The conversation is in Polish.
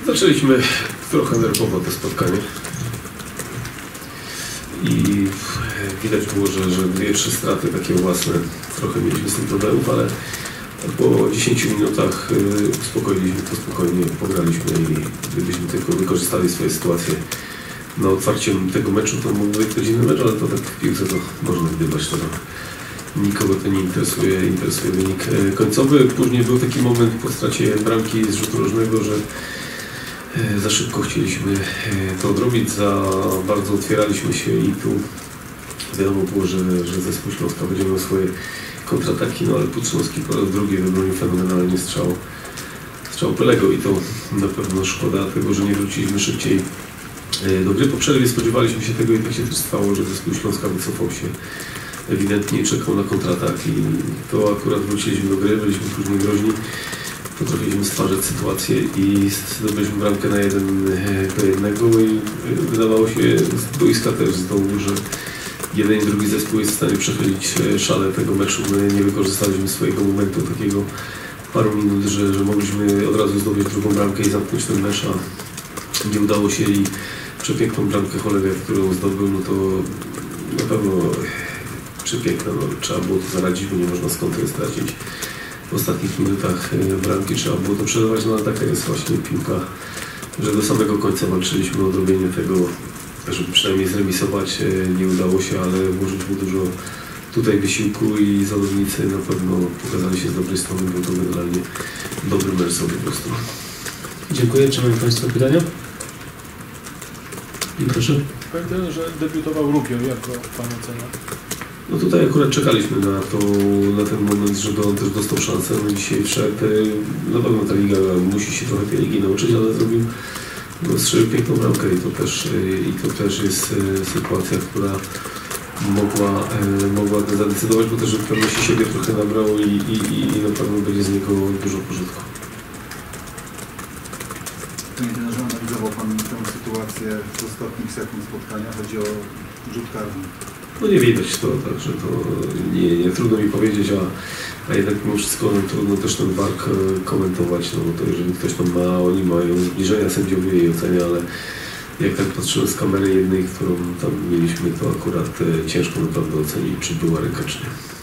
Zaczęliśmy trochę nerwowo to spotkanie i widać było, że 2-3 straty takie własne, trochę mieliśmy z tym problemów, ale po 10 minutach uspokoiliśmy to spokojnie, pograliśmy i gdybyśmy tylko wykorzystali swoje sytuacje na otwarciem tego meczu, to mógł być godzinny mecz, ale to tak w piłce to można gdybać, to nikogo to nie interesuje, interesuje wynik końcowy. Później był taki moment po stracie bramki z rzutu rożnego, że za szybko chcieliśmy to odrobić, za bardzo otwieraliśmy się i tu wiadomo było, że zespół Śląska będzie miał swoje kontrataki, no ale Putrzynowski po raz drugi wybronił fenomenalnie strzał Pelego i to na pewno szkoda tego, że nie wróciliśmy szybciej do gry. Po przerwie spodziewaliśmy się tego i tak się też stało, że zespół Śląska wycofał się ewidentnie, czekał na kontratak i to akurat wróciliśmy do gry, byliśmy później groźni. Potrafiliśmy stwarzać sytuację i zdobyliśmy bramkę na 1-1 i wydawało się z boiska też z dołu, że jeden i drugi zespół jest w stanie przechylić szale tego meczu. My nie wykorzystaliśmy swojego momentu takiego paru minut, że mogliśmy od razu zdobyć drugą bramkę i zamknąć ten mecz, a nie udało się i przepiękną bramkę Cholega, którą zdobył, no to na pewno przepiękna, no, trzeba było to zaradzić, bo nie można skąd je stracić. W ostatnich minutach bramki trzeba było to przerywać, no ale taka jest właśnie piłka, że do samego końca walczyliśmy o odrobienie tego, żeby przynajmniej zremisować. Nie udało się, ale włożyć było dużo tutaj wysiłku i zawodnicy na pewno pokazali się z dobrej strony, był to generalnie dobry mecz sobie po prostu. Dziękuję. Czy mają Państwo pytania? I proszę. Pamiętam, że debiutował Rubio, jak go Pan ocenia? No tutaj akurat czekaliśmy na ten moment, żeby on też dostał szansę. No dzisiaj wszedł. Na pewno ta liga musi się trochę tej ligi nauczyć, ale strzelił piękną bramkę i to też jest sytuacja, która mogła zadecydować, bo też pewności siebie trochę nabrał i na pewno będzie z niego dużo pożytku. Panie trenerze, analizował Pan tę sytuację w ostatnich sekund spotkania, chodzi o rzut karny. No nie widać to, także to nie trudno mi powiedzieć, a jednak mimo wszystko no, trudno też ten VAR komentować, no bo to jeżeli ktoś tam ma, oni mają zbliżenia sędziowie i ocenia, ale jak tak patrzyłem z kamery jednej, którą tam mieliśmy, to akurat ciężko naprawdę ocenić, czy była ręka, czy nie.